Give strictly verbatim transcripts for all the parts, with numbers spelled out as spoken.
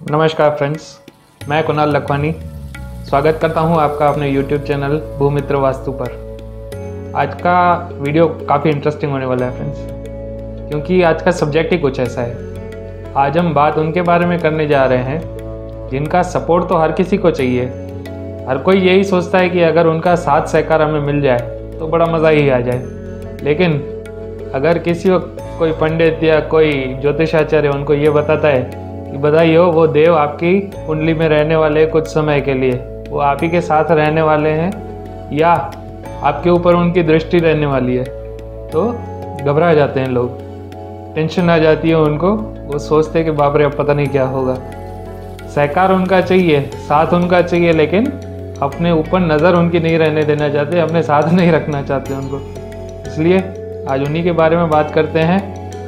नमस्कार फ्रेंड्स, मैं कुणाल लखवानी स्वागत करता हूं आपका अपने यूट्यूब चैनल भूमित्र वास्तु पर। आज का वीडियो काफ़ी इंटरेस्टिंग होने वाला है फ्रेंड्स, क्योंकि आज का सब्जेक्ट ही कुछ ऐसा है। आज हम बात उनके बारे में करने जा रहे हैं जिनका सपोर्ट तो हर किसी को चाहिए। हर कोई यही सोचता है कि अगर उनका साथ सहकार हमें मिल जाए तो बड़ा मज़ा ही आ जाए। लेकिन अगर किसी कोई पंडित या कोई ज्योतिषाचार्य उनको ये बताता है कि बधाई हो, वो देव आपकी कुंडली में रहने वाले कुछ समय के लिए, वो आप ही के साथ रहने वाले हैं या आपके ऊपर उनकी दृष्टि रहने वाली है, तो घबरा जाते हैं लोग, टेंशन आ जाती है उनको। वो सोचते हैं कि बाप रे अब पता नहीं क्या होगा। सहकार उनका चाहिए, साथ उनका चाहिए, लेकिन अपने ऊपर नज़र उनकी नहीं रहने देना चाहते, अपने साथ नहीं रखना चाहते उनको। इसलिए आज उन्हीं के बारे में बात करते हैं।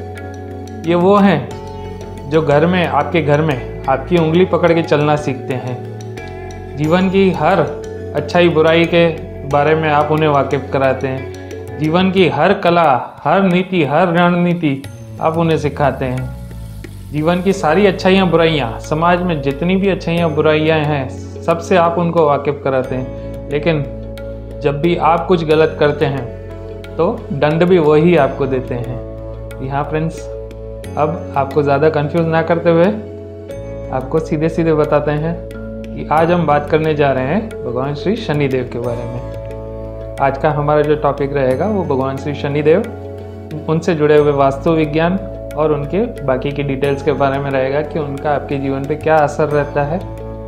ये वो हैं जो घर में, आपके घर में आपकी उंगली पकड़ के चलना सीखते हैं। जीवन की हर अच्छाई बुराई के बारे में आप उन्हें वाकिफ कराते हैं। जीवन की हर कला, हर नीति, हर रणनीति आप उन्हें सिखाते हैं। जीवन की सारी अच्छाइयाँ बुराइयाँ, समाज में जितनी भी अच्छाइयाँ बुराइयाँ हैं, सबसे आप उनको वाकिफ कराते हैं। लेकिन जब भी आप कुछ गलत करते हैं तो दंड भी वही आपको देते हैं। यहाँ फ्रेंड्स, अब आपको ज़्यादा कंफ्यूज ना करते हुए आपको सीधे सीधे बताते हैं कि आज हम बात करने जा रहे हैं भगवान श्री शनिदेव के बारे में। आज का हमारा जो टॉपिक रहेगा वो भगवान श्री शनिदेव, उनसे जुड़े हुए वास्तु विज्ञान और उनके बाकी की डिटेल्स के बारे में रहेगा कि उनका आपके जीवन पे क्या असर रहता है।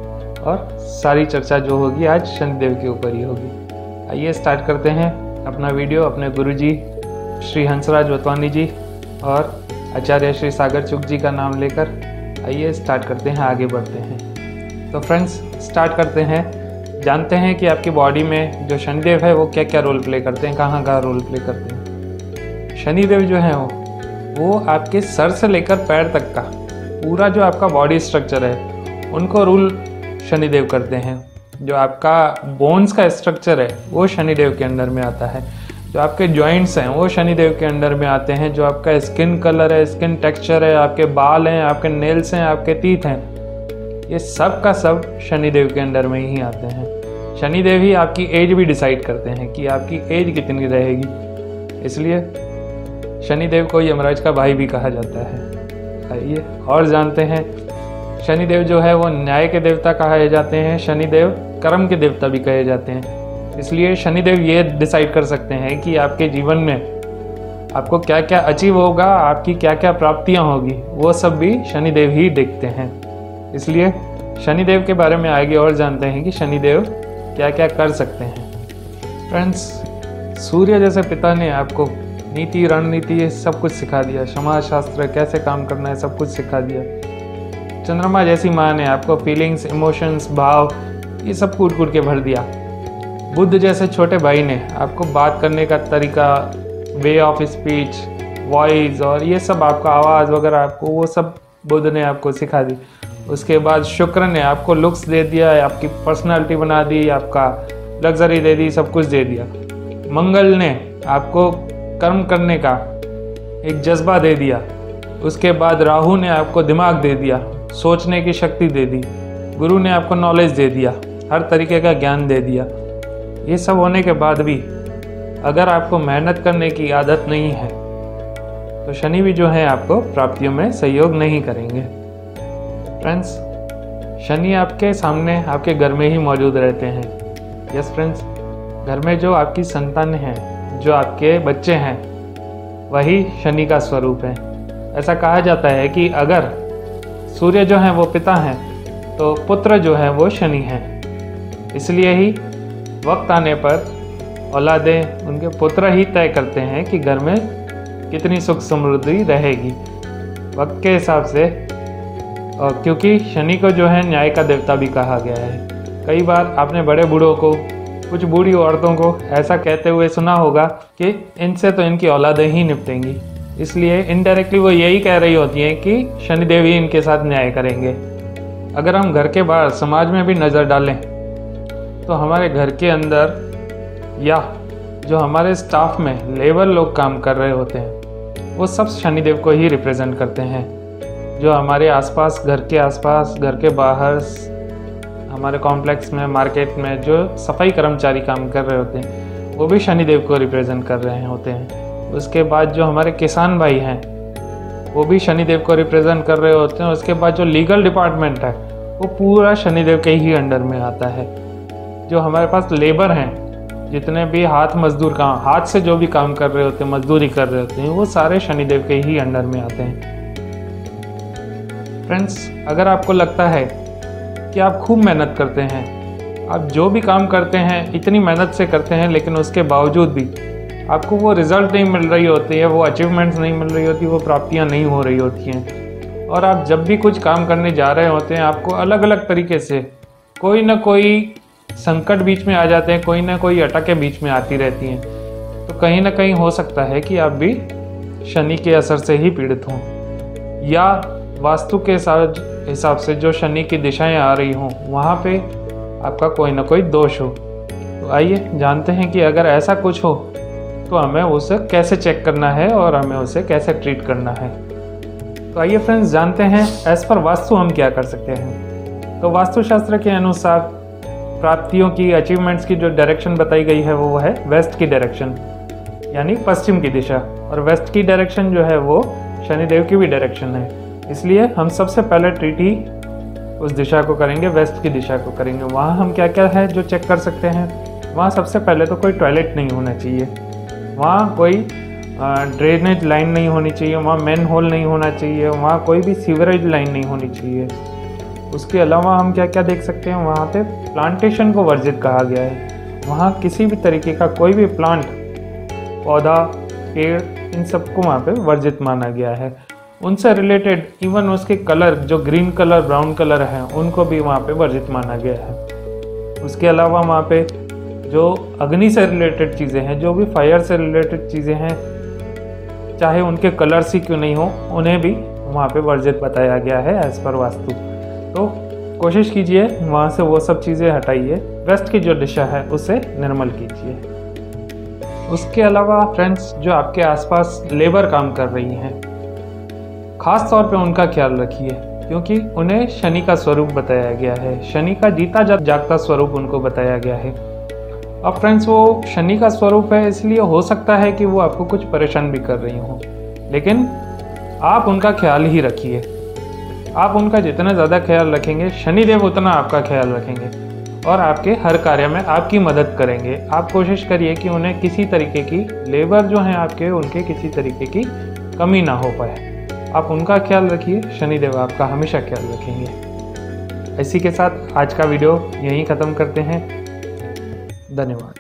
और सारी चर्चा जो होगी आज शनिदेव के ऊपर ही होगी। आइए स्टार्ट करते हैं अपना वीडियो अपने गुरुजी श्री हंसराज वतवानी जी और आचार्य श्री सागर चुग जी का नाम लेकर। आइए स्टार्ट करते हैं, आगे बढ़ते हैं। तो फ्रेंड्स स्टार्ट करते हैं, जानते हैं कि आपकी बॉडी में जो शनिदेव है वो क्या क्या रोल प्ले करते हैं, कहाँ कहाँ रोल प्ले करते हैं। शनिदेव जो है वो वो आपके सर से लेकर पैर तक का पूरा जो आपका बॉडी स्ट्रक्चर है उनको रूल शनिदेव करते हैं। जो आपका बोन्स का स्ट्रक्चर है वो शनिदेव के अंडर में आता है। जो आपके जॉइंट्स हैं वो शनिदेव के अंडर में आते हैं। जो आपका स्किन कलर है, स्किन टेक्सचर है, आपके बाल हैं, आपके नेल्स हैं, आपके टीथ हैं, ये सब का सब शनिदेव के अंडर में ही आते हैं। शनिदेव ही आपकी एज भी डिसाइड करते हैं कि आपकी एज कितनी रहेगी। इसलिए शनिदेव को यमराज का भाई भी कहा जाता है। आइए और जानते हैं, शनिदेव जो है वो न्याय के देवता कहे जाते हैं। शनिदेव कर्म के देवता भी कहे जाते हैं। इसलिए शनिदेव ये डिसाइड कर सकते हैं कि आपके जीवन में आपको क्या क्या अचीव होगा, आपकी क्या क्या प्राप्तियां होगी, वो सब भी शनिदेव ही देखते हैं। इसलिए शनिदेव के बारे में आगे और जानते हैं कि शनिदेव क्या क्या कर सकते हैं। फ्रेंड्स, सूर्य जैसे पिता ने आपको नीति, रणनीति, ये सब कुछ सिखा दिया। समाज शास्त्र कैसे काम करना है सब कुछ सिखा दिया। चंद्रमा जैसी माँ ने आपको फीलिंग्स, इमोशंस, भाव, ये सब कूट कूट के भर दिया। बुद्ध जैसे छोटे भाई ने आपको बात करने का तरीका, वे ऑफ स्पीच, वॉइस और ये सब आपका आवाज़ वगैरह, आपको वो सब बुद्ध ने आपको सिखा दी। उसके बाद शुक्र ने आपको लुक्स दे दिया, आपकी पर्सनालिटी बना दी, आपका लग्जरी दे दी, सब कुछ दे दिया। मंगल ने आपको कर्म करने का एक जज्बा दे दिया। उसके बाद राहु ने आपको दिमाग दे दिया, सोचने की शक्ति दे दी। गुरु ने आपको नॉलेज दे दिया, हर तरीके का ज्ञान दे दिया। ये सब होने के बाद भी अगर आपको मेहनत करने की आदत नहीं है तो शनि भी जो है आपको प्राप्तियों में सहयोग नहीं करेंगे। फ्रेंड्स, शनि आपके सामने, आपके घर में ही मौजूद रहते हैं। यस फ्रेंड्स, घर में जो आपकी संतान है, जो आपके बच्चे हैं, वही शनि का स्वरूप है। ऐसा कहा जाता है कि अगर सूर्य जो है वो पिता हैं तो पुत्र जो है वो शनि हैं। इसलिए ही वक्त आने पर औलादें, उनके पुत्र ही तय करते हैं कि घर में कितनी सुख समृद्धि रहेगी वक्त के हिसाब से। और क्योंकि शनि को जो है न्याय का देवता भी कहा गया है। कई बार आपने बड़े बूढ़ों को, कुछ बूढ़ी औरतों को ऐसा कहते हुए सुना होगा कि इनसे तो इनकी औलादें ही निपटेंगी। इसलिए इनडायरेक्टली वो यही कह रही होती हैं कि शनिदेव ही इनके साथ न्याय करेंगे। अगर हम घर के बाहर समाज में भी नज़र डालें तो हमारे घर के अंदर या जो हमारे स्टाफ में लेबर लोग काम कर रहे होते हैं वो सब शनिदेव को ही रिप्रेजेंट करते हैं। जो हमारे आसपास, घर के आसपास, घर के बाहर, हमारे कॉम्प्लेक्स में, मार्केट में जो सफाई कर्मचारी काम कर रहे होते हैं वो भी शनिदेव को रिप्रेजेंट कर रहे होते हैं। उसके बाद जो हमारे किसान भाई हैं वो भी शनिदेव को रिप्रेजेंट कर रहे होते हैं। उसके बाद जो लीगल डिपार्टमेंट है वो पूरा शनिदेव के ही अंडर में आता है। जो हमारे पास लेबर हैं, जितने भी हाथ मजदूर काम, हाथ से जो भी काम कर रहे होते हैं, मजदूरी कर रहे होते हैं, वो सारे शनिदेव के ही अंडर में आते हैं। फ्रेंड्स, अगर आपको लगता है कि आप खूब मेहनत करते हैं, आप जो भी काम करते हैं इतनी मेहनत से करते हैं, लेकिन उसके बावजूद भी आपको वो रिज़ल्ट नहीं मिल रही होती है, वो अचीवमेंट्स नहीं मिल रही होती, वो प्राप्तियाँ नहीं हो रही होती हैं, और आप जब भी कुछ काम करने जा रहे होते हैं आपको अलग अलग तरीके से कोई ना कोई संकट बीच में आ जाते हैं, कोई ना कोई अटके बीच में आती रहती हैं, तो कहीं ना कहीं हो सकता है कि आप भी शनि के असर से ही पीड़ित हों, या वास्तु के हिसाब से जो शनि की दिशाएं आ रही हों वहाँ पे आपका कोई ना कोई दोष हो। तो आइए जानते हैं कि अगर ऐसा कुछ हो तो हमें उसे कैसे चेक करना है और हमें उसे कैसे ट्रीट करना है। तो आइए फ्रेंड्स जानते हैं एज पर वास्तु हम क्या कर सकते हैं। तो वास्तुशास्त्र के अनुसार प्राप्तियों की, अचीवमेंट्स की जो डायरेक्शन बताई गई है वो है वेस्ट की डायरेक्शन, यानी पश्चिम की दिशा, और वेस्ट की डायरेक्शन जो है वो शनिदेव की भी डायरेक्शन है। इसलिए हम सबसे पहले ट्रीट ही उस दिशा को करेंगे, वेस्ट की दिशा को करेंगे। वहाँ हम क्या क्या है जो चेक कर सकते हैं। वहाँ सबसे पहले तो कोई टॉयलेट नहीं होना चाहिए, वहाँ कोई ड्रेनेज लाइन नहीं होनी चाहिए, वहाँ मैन होल नहीं होना चाहिए, वहाँ कोई भी सीवरेज लाइन नहीं होनी चाहिए। उसके अलावा हम क्या क्या देख सकते हैं, वहाँ पे प्लांटेशन को वर्जित कहा गया है। वहाँ किसी भी तरीके का कोई भी प्लांट, पौधा, पेड़, इन सबको वहाँ पे वर्जित माना गया है। उनसे रिलेटेड इवन उसके कलर जो ग्रीन कलर, ब्राउन कलर हैं, उनको भी वहाँ पे वर्जित माना गया है। उसके अलावा वहाँ पे जो अग्नि से रिलेटेड चीज़ें हैं, जो भी फायर से रिलेटेड चीज़ें हैं, चाहे उनके कलर्स ही क्यों नहीं हो, उन्हें भी वहाँ पे वर्जित बताया गया है एज पर वास्तु। तो कोशिश कीजिए वहाँ से वो सब चीज़ें हटाइए, वेस्ट की जो दिशा है उसे निर्मल कीजिए। उसके अलावा फ्रेंड्स, जो आपके आसपास लेबर काम कर रही हैं, खास तौर पे उनका ख्याल रखिए, क्योंकि उन्हें शनि का स्वरूप बताया गया है, शनि का जीता जागता स्वरूप उनको बताया गया है। अब फ्रेंड्स, वो शनि का स्वरूप है, इसलिए हो सकता है कि वो आपको कुछ परेशान भी कर रही हों, लेकिन आप उनका ख्याल ही रखिए। आप उनका जितना ज़्यादा ख्याल रखेंगे, शनिदेव उतना आपका ख्याल रखेंगे और आपके हर कार्य में आपकी मदद करेंगे। आप कोशिश करिए कि उन्हें किसी तरीके की, लेबर जो हैं आपके, उनके किसी तरीके की कमी ना हो पाए। आप उनका ख्याल रखिए, शनिदेव आपका हमेशा ख्याल रखेंगे। इसी के साथ आज का वीडियो यहीं ख़त्म करते हैं। धन्यवाद।